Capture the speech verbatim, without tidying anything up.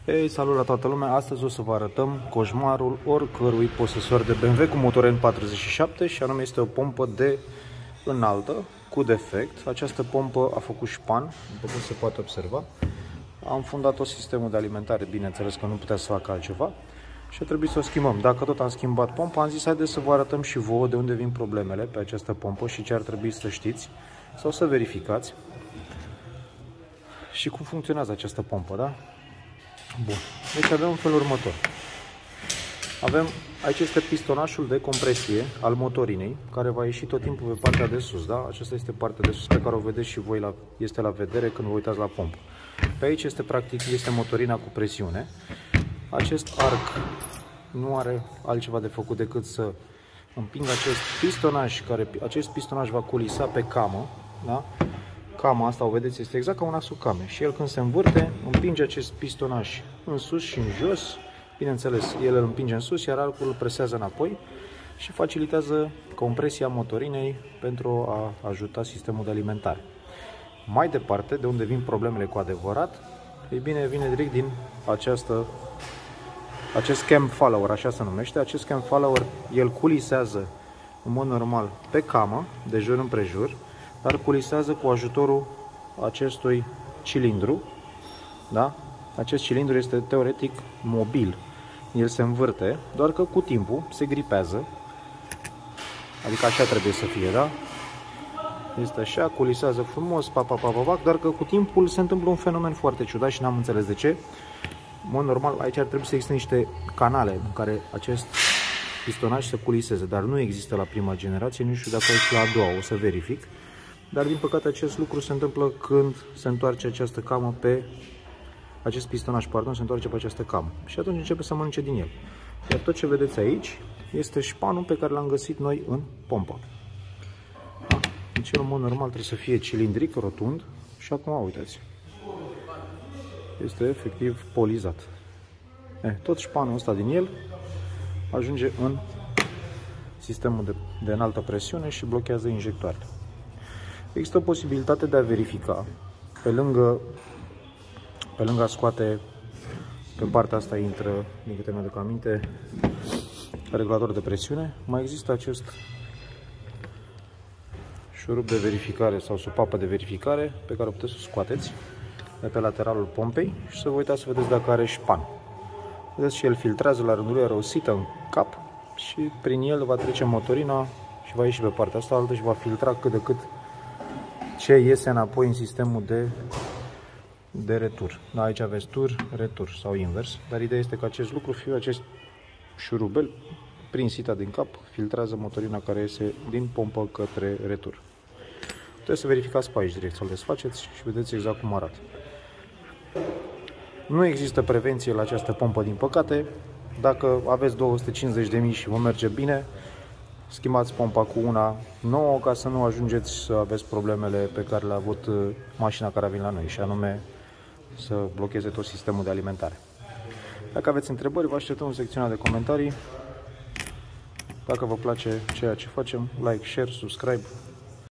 Ei, salut la toată lumea! Astăzi o să vă arătăm coșmarul oricărui posesor de B M W cu motor N patruzeci și șapte și anume este o pompă de înaltă cu defect. Această pompă a făcut șpan, după cum se poate observa. Am fundat-o sistemul de alimentare, bineînțeles că nu putea să facă altceva și a trebuit să o schimbăm. Dacă tot am schimbat pompa, am zis haideți să vă arătăm și vouă de unde vin problemele pe această pompă și ce ar trebui să știți sau să verificați și cum funcționează această pompă, da? Bun. Deci avem un felul următor. Avem, aici este pistonașul de compresie al motorinei, care va ieși tot timpul pe partea de sus, da? Aceasta este partea de sus pe care o vedeți și voi, la, este la vedere când vă uitați la pompă. Pe aici este practic, este motorina cu presiune. Acest arc nu are altceva de făcut decât să împingă acest pistonaș, care acest pistonaș va culisa pe camă, da? Cama asta, o vedeți, este exact ca un axul camei și el când se învârte, împinge acest pistonaș în sus și în jos. Bineînțeles, el îl împinge în sus, iar arcul îl presează înapoi și facilitează compresia motorinei pentru a ajuta sistemul de alimentare. Mai departe, de unde vin problemele cu adevărat, ei bine, vine direct din această, acest cam follower, așa se numește. Acest cam follower, el culisează în mod normal pe camă, de jur împrejur, dar culisează cu ajutorul acestui cilindru, da? Acest cilindru este teoretic mobil, el se învârte, doar că cu timpul se gripează, adică așa trebuie să fie, da? Este așa, culisează frumos, pa, pa, pa, pa, pa, doar că cu timpul se întâmplă un fenomen foarte ciudat și n-am înțeles de ce. În mod normal, aici ar trebui să existe niște canale în care acest pistonaș să culiseze, dar nu există la prima generație, nu știu dacă aici la a doua, o să verific. Dar din păcate acest lucru se întâmplă când se întoarce această camă pe acest pistonaș, pardon, se întoarce pe această camă și atunci începe să mănânce din el. Iar tot ce vedeți aici este șpanul pe care l-am găsit noi în pompă. Deci el în mod normal trebuie să fie cilindric, rotund și acum uitați. Este efectiv polizat. Eh, tot șpanul ăsta din el ajunge în sistemul de, de înaltă presiune și blochează injectoarele. Există o posibilitate de a verifica, pe lângă, pe lângă a scoate, pe partea asta intră, din câte mi-aduc aminte, regulator de presiune, mai există acest șurub de verificare sau supapă de verificare pe care o puteți să o scoateți de pe lateralul pompei și să vă uitați să vedeți dacă are șpan. Vedeți și el filtrează la rândul lui, are o sită în cap și prin el va trece motorina și va ieși pe partea asta altă și va filtra cât de cât ce iese înapoi în sistemul de, de retur. Da, aici aveți tur, retur sau invers, dar ideea este că acest lucru, fie acest șurubel, prin sita din cap, filtrează motorina care iese din pompă către retur. Trebuie să verificați pe aici direct, să-l desfaceți și vedeți exact cum arată. Nu există prevenție la această pompă, din păcate. Dacă aveți două sute cincizeci de mii și vă merge bine, schimbați pompa cu una nouă ca să nu ajungeți să aveți problemele pe care le-a avut mașina care a venit la noi și anume să blocheze tot sistemul de alimentare. Dacă aveți întrebări, vă așteptăm în secțiunea de comentarii. Dacă vă place ceea ce facem, like, share, subscribe.